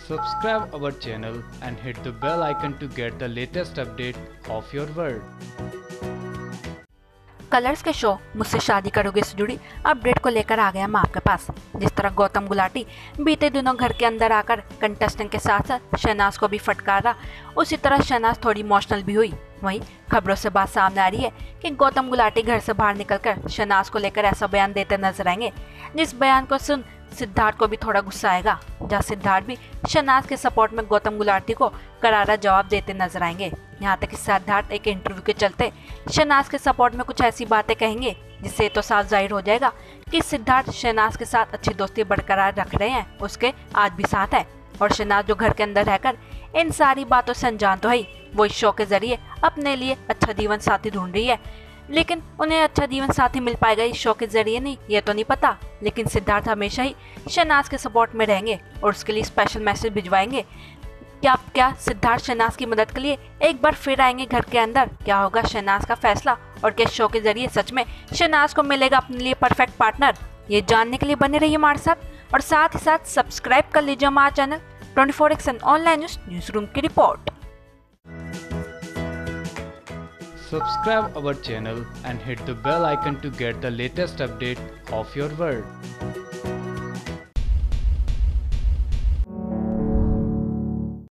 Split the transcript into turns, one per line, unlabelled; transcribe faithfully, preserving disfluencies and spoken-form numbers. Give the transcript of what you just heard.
Subscribe our channel and hit the bell icon to get the latest update of your world.
Colors के show मुझसे शादी करोगे से जुड़ी अपडेट को लेकर आ गया मैं आपके पास। जिस तरह गौतम गुलाटी बीते दिनों घर के अंदर आकर कंटेस्टेंट के साथ साथ शहनाज को भी फटकारा, उसी तरह शहनाज थोड़ी इमोशनल भी हुई। वहीं खबरों से बात सामने आ रही है कि गौतम गुलाटी घर से बाहर निकलकर शहनाज को लेकर ऐसा बयान देते नजर आएंगे जिस बयान को सुन सिद्धार्थ को भी थोड़ा गुस्सा आएगा, जहाँ सिद्धार्थ भी शहनाज के सपोर्ट में गौतम गुलाटी को करारा जवाब देते नजर आएंगे। यहाँ तक कि सिद्धार्थ एक इंटरव्यू के चलते शहनाज के सपोर्ट में कुछ ऐसी बातें कहेंगे जिससे तो साफ जाहिर हो जाएगा कि सिद्धार्थ शहनाज के साथ अच्छी दोस्ती बरकरार रख रहे हैं, उसके आज भी साथ है। और शहनाज जो घर के अंदर रहकर इन सारी बातों से अनजान तो है, वो इस शो के जरिए अपने लिए अच्छा जीवन साथी ढूंढ रही है। लेकिन उन्हें अच्छा जीवन साथी मिल पाएगा इस शो के जरिए नहीं, ये तो नहीं पता। लेकिन सिद्धार्थ हमेशा ही शहनाज के सपोर्ट में रहेंगे और उसके लिए स्पेशल मैसेज भिजवाएंगे। क्या क्या सिद्धार्थ शहनाज की मदद के लिए एक बार फिर आएंगे घर के अंदर? क्या होगा शहनाज का फैसला और क्या शो के जरिए सच में शहनाज को मिलेगा अपने लिए परफेक्ट पार्टनर? ये जानने के लिए बने रहिए हमारे साथ और साथ ही साथ सब्सक्राइब कर लीजिए हमारा channel twenty four action online news news room की report.
Subscribe our channel and hit the bell icon to get the latest update of your world.